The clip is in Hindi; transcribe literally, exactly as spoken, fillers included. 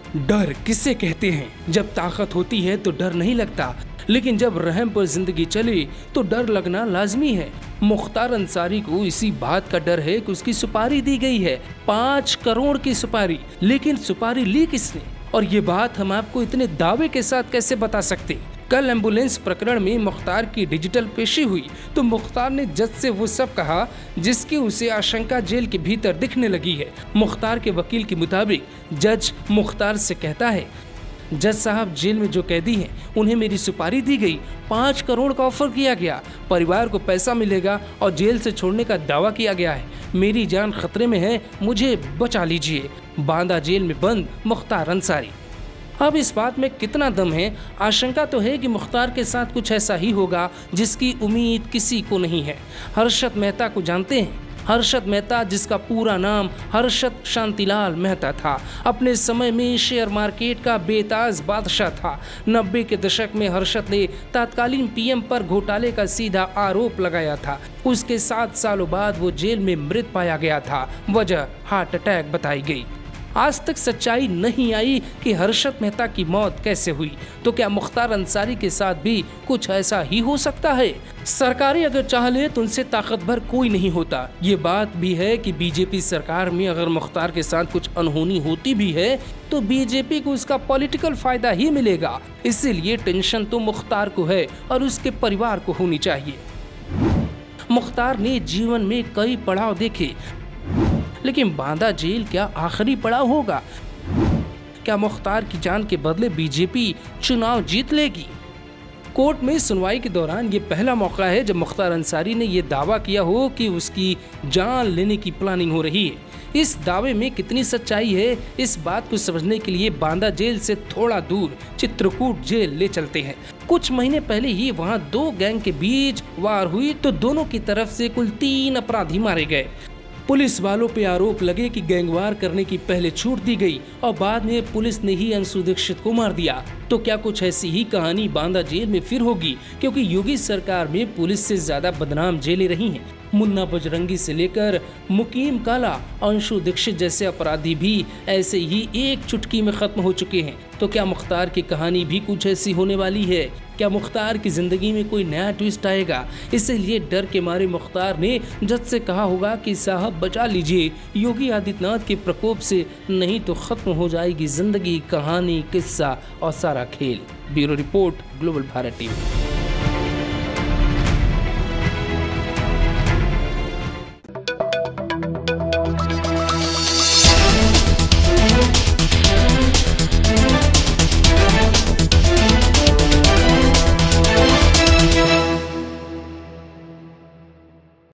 डर किसे कहते हैं? जब ताकत होती है तो डर नहीं लगता, लेकिन जब रहम पर जिंदगी चले तो डर लगना लाजमी है। मुख्तार अंसारी को इसी बात का डर है कि उसकी सुपारी दी गई है, पाँच करोड़ की सुपारी, लेकिन सुपारी ली किसने? और ये बात हम आपको इतने दावे के साथ कैसे बता सकते? कल एम्बुलेंस प्रकरण में मुख्तार की डिजिटल पेशी हुई तो मुख्तार ने जज से वो सब कहा जिसकी उसे आशंका जेल के भीतर दिखने लगी है। मुख्तार के वकील के मुताबिक जज मुख्तार से कहता है, जज साहब, जेल में जो कैदी हैं उन्हें मेरी सुपारी दी गई, पाँच करोड़ का ऑफर किया गया, परिवार को पैसा मिलेगा और जेल से छोड़ने का दावा किया गया है। मेरी जान खतरे में है, मुझे बचा लीजिए। बांदा जेल में बंद मुख्तार अंसारी। अब इस बात में कितना दम है? आशंका तो है कि मुख्तार के साथ कुछ ऐसा ही होगा जिसकी उम्मीद किसी को नहीं है। हर्षद मेहता को जानते हैं? हर्षद मेहता, जिसका पूरा नाम हर्षद शांतिलाल मेहता था, अपने समय में शेयर मार्केट का बेताज बादशाह था। नब्बे के दशक में हर्षद ने तत्कालीन पीएम पर घोटाले का सीधा आरोप लगाया था। उसके सात सालों बाद वो जेल में मृत पाया गया था। वजह हार्ट अटैक बताई गई। आज तक सच्चाई नहीं आई कि हर्षद मेहता की मौत कैसे हुई। तो क्या मुख्तार अंसारी के साथ भी कुछ ऐसा ही हो सकता है? सरकारें अगर चाह ले तो उनसे ताकतवर कोई नहीं होता। ये बात भी है कि बीजेपी सरकार में अगर मुख्तार के साथ कुछ अनहोनी होती भी है तो बीजेपी को उसका पॉलिटिकल फायदा ही मिलेगा। इसीलिए टेंशन तो मुख्तार को है और उसके परिवार को होनी चाहिए। मुख्तार ने जीवन में कई पड़ाव देखे, लेकिन बांदा जेल क्या आखिरी पड़ाव होगा? क्या मुख्तार की जान के बदले बीजेपी चुनाव जीत लेगी? कोर्ट में सुनवाई के दौरान ये पहला मौका है जब मुख्तार अंसारी ने ये दावा किया हो कि उसकी जान लेने की प्लानिंग हो रही है। इस दावे में कितनी सच्चाई है, इस बात को समझने के लिए बांदा जेल से थोड़ा दूर चित्रकूट जेल ले चलते हैं। कुछ महीने पहले ही वहाँ दो गैंग के बीच वार हुई तो दोनों की तरफ से कुल तीन अपराधी मारे गए। पुलिस वालों पे आरोप लगे कि गैंगवार करने की पहले छूट दी गई और बाद में पुलिस ने ही अंशु दीक्षित को मार दिया। तो क्या कुछ ऐसी ही कहानी बांदा जेल में फिर होगी? क्योंकि योगी सरकार में पुलिस से ज्यादा बदनाम जेलें रही हैं। मुन्ना बजरंगी से लेकर मुकीम काला, अंशु दीक्षित जैसे अपराधी भी ऐसे ही एक चुटकी में खत्म हो चुके हैं। तो क्या मुख्तार की कहानी भी कुछ ऐसी होने वाली है? क्या मुख्तार की जिंदगी में कोई नया ट्विस्ट आएगा? इसीलिए डर के मारे मुख्तार ने जज से कहा होगा कि साहब बचा लीजिए योगी आदित्यनाथ के प्रकोप से, नहीं तो खत्म हो जाएगी जिंदगी, कहानी, किस्सा और सारा खेल। Bureau report, global Bharat TV.